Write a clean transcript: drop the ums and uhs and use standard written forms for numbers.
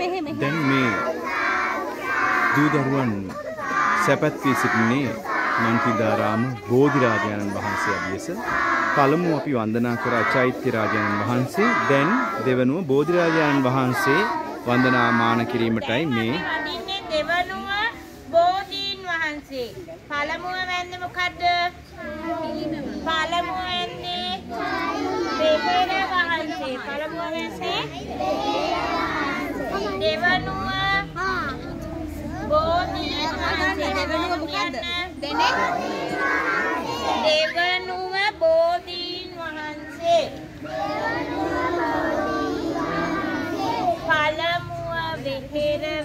දැන් මේ දූ දරුවන් සැපත් වී සිටින්නේ මන්තිදාරාම බෝධිරාජානන් වහන්සේ අභියස. පළමුව අපි වන්දනා කරා චෛත්‍ය රාජානන් වහන්සේ. දැන් දෙවනුව බෝධිරාජානන් වහන්සේ වන්දනාමාන කිරීමටයි මේ දෙවනුව බෝධීන් වහන්සේ. පළමුව වැන්නේ මොකද්ද? පළමුව වැන්නේ බෙහෙර වහන්සේ. පළමුව වැන්නේ දෙවනුව බෝධීන් වහන්සේ. දෙවනුව මොකද්ද? දෙවනුව බෝධීන් වහන්සේ. පළමුව බෙහෙර